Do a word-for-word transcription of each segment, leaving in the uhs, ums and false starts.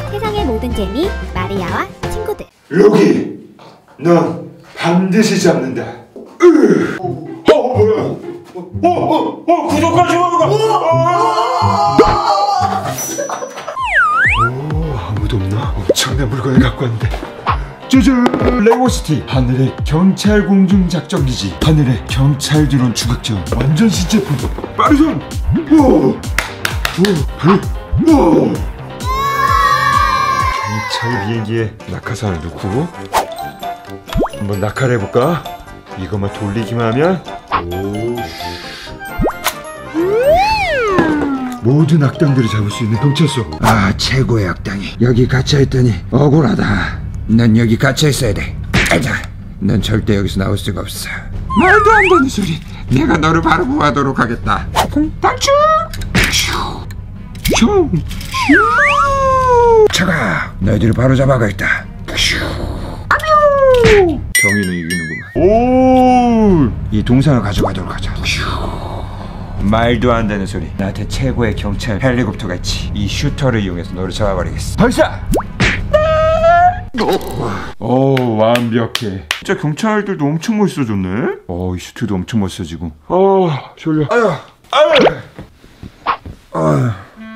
세상의 모든 재미 마리아와 친구들. 로기, 넌 반드시 잡는다. 으. 어, 뭐야? 어, 어, 어, 구독과 좋아요가. 오, 아무도 없나? 엄청난 물건을 갖고 왔는데. 짜잔! 레고시티 하늘의 경찰 공중 작전기지, 하늘의 경찰 드론 주각전, 완전 신제품. 빠르선. 오, 오, 오. 경찰 비행기에 낙하산을 넣고 한번 낙하를 해볼까? 이것만 돌리기만 하면 오. 모든 악당들을 잡을 수 있는 경찰서. 아, 최고의 악당이 여기 갇혀있다니 억울하다. 넌 여기 갇혀있어야 돼. 아자, 넌 절대 여기서 나올 수가 없어. 말도 안 되는 소리. 내가 너를 바로 구하도록 하겠다. 탈출! 슝! 슝! 차가, 너희들을 바로 잡아가겠다. 정의는 이기는구만. 오! 이 동상을 가져가도록 하자. 말도 안 되는 소리. 나한테 최고의 경찰 헬리콥터가 있지. 이 슈터를 이용해서 너를 잡아버리겠어. 발사! 오, 완벽해. 진짜 경찰들도 엄청 멋있어졌네. 어, 이 슈트도 엄청 멋있어지고. 아, 졸려. 아유, 아유. 아유.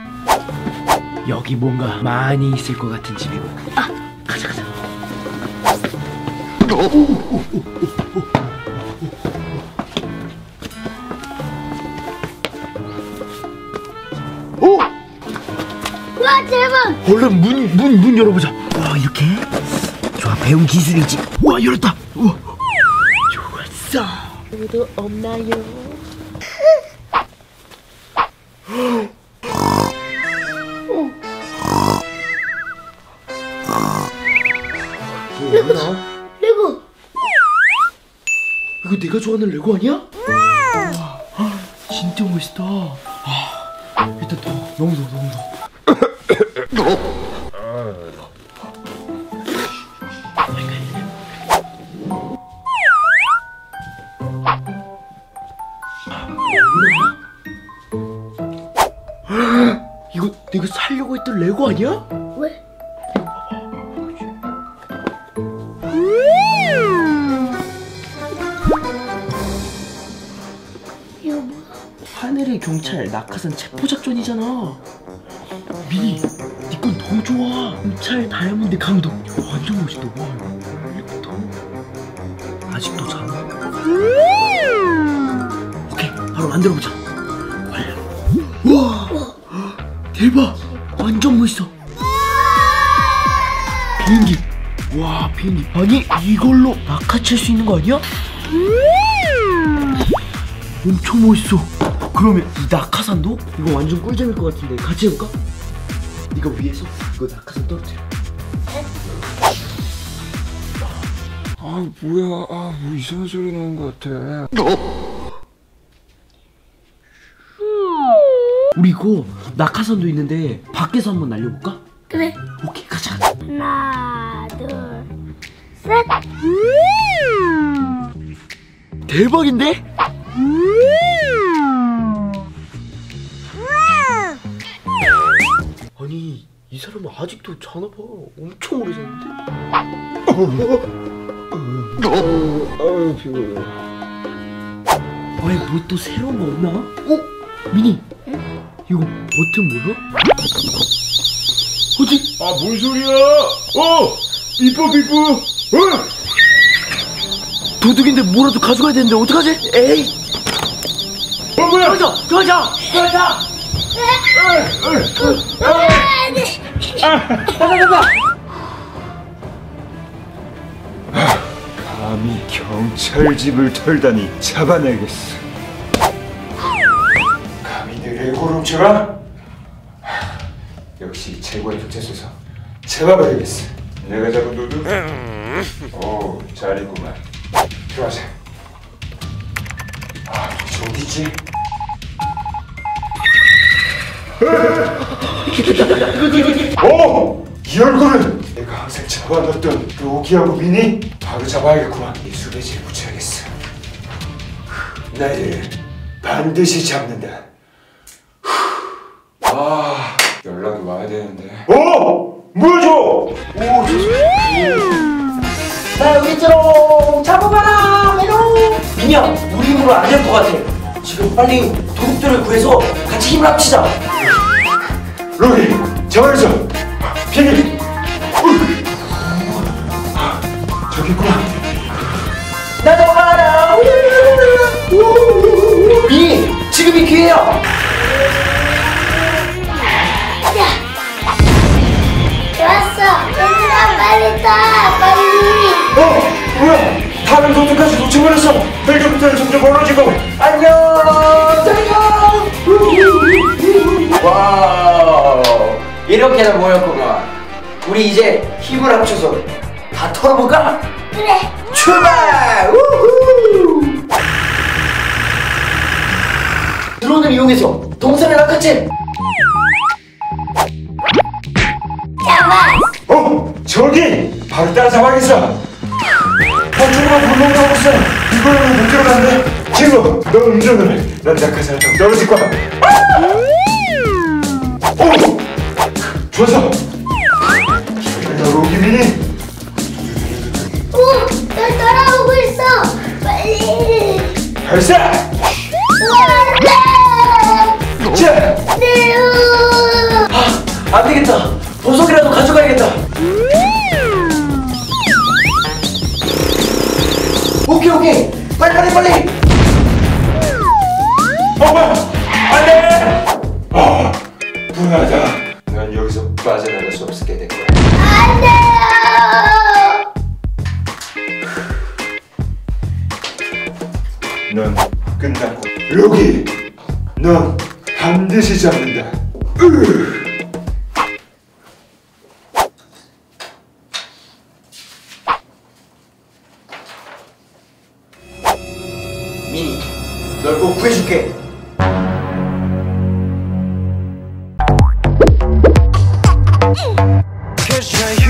여기 뭔가 많이 있을 것 같은 집이고. 아, 가자 가자. 오, 오, 오, 오, 오, 오. 오! 와, 대박! 얼른 문, 문, 문 열어보자. 와, 이렇게? 좋아, 배운 기술이지. 와, 열었다. 우와. 좋았어. 누구도 없나요? 레고, 레고. 이거 내가 좋아하는 레고 아니야? 와, 진짜 멋있다. 아, 일단 더 너무 더워, 너무 더워. 이거 내가 살려고 했던 레고 아니야? 왜? 이거 뭐야? 하늘의 경찰 낙하산 체포작전이잖아. 미니, 니 건 너무 좋아. 경찰 다이아몬드 감독. 완전 멋있다. 와, 헬리콥터 아직도 자나? 오케이, 바로 만들어보자. 와, 대박. 완전 멋있어. 비행기. 와, 비행기. 아니, 이걸로 낙하칠 수 있는 거 아니야? 엄청 멋있어. 그러면 이 낙하산도? 이거 완전 꿀잼일 것 같은데 같이 해볼까? 네가 위에서 이거 낙하산 떨어뜨려. 아, 뭐야. 아, 뭐 이상한 소리 나는 것 같아. 우리 이거 낙하산도 있는데 밖에서 한번 날려볼까? 그래. 오케이, 가자. 하나, 둘, 셋. 대박인데? 아니, 이 사람은 아직도 자나 봐. 엄청 오래 잤는데? 아유, 피곤해. 아니, 뭐 또 새로운 거 없나? 어? 미니, 응? 이거 버튼 몰라? 어디? 아, 뭔 소리야? 어, 비포 비포. 어? 도둑인데 뭐라도 가져가야 되는데 어떡하지? 에이! 어, 뭐야? 가자! 가자! 가자! 감히 경찰 집을 털다니 잡아내겠어. 감히 내 레고를 훔쳐가? 역시 최고의 경찰서에서 잡아버리겠어. 내가 잡은 도둑? 오, 잘 있구만. 들어가자. 아, 도대체 어디 있지? 오! 이 얼굴은 내가 항상 잡아놨던 로기하고 미니? 바로 잡아야겠구만. 이 수배지를 붙여야겠어. 나를 반드시 잡는다. 아, 연락이 와야 되는데. 어? 뭐야? 오! 오, 나 여기처럼 잡아봐라 메롱. 미니야 우리 힘으로 안 될 것 같아. 지금 빨리 도둑들을 구해서 같이 힘을 합치자. 로기, 저기서 비밀. 저기 있구나. 나도 미니 지금이 기회야. 좋았어. 얘들아 빨리 타. 빨리. 어, 뭐야? 다른 도둑까지 놓쳐버렸어. 헬기부터는 점점 멀어지고. 안녕 안녕. 와우 이렇게나 모였구만. 우리 이제 힘을 합쳐서 다 털어볼까? 그래. 출발! 우후! 드론을 이용해서 동산을 낚았지? 잡아. 어, 저기 바로 따라잡아야겠어. 어, 조금만 불멍하고 있어. 이걸로는 못 들어가는데. 친구, 너 운전을 해. 난 낙하산을 타고 떨어질 거야. 오, 좋았어. 너 로기 미니. 오, 널 따라오고 있어. 빨리. 발사. 안돼. 자, 네오. 아, 안 되겠다. 보석이라도 가져가야겠다. 오케이, 오케이. 빨리, 빨리, 빨리. 어, 뭐야? 안 돼. 아, 분하다. 난 여기서 빠져나갈 수 없게 될 거야. 안돼요. 넌 끝났고. 로기, 넌 반드시 잡는다. 으. 미니, 널 꼭 구해줄게. Cause you're